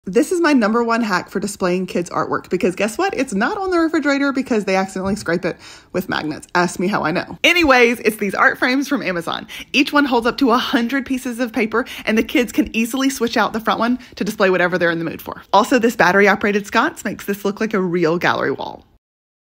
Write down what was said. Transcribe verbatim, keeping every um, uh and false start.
This is my number one hack for displaying kids' artwork because guess what? It's not on the refrigerator because they accidentally scrape it with magnets. Ask me how I know. Anyways, it's these art frames from Amazon. Each one holds up to one hundred pieces of paper and the kids can easily switch out the front one to display whatever they're in the mood for. Also, this battery-operated sconce makes this look like a real gallery wall.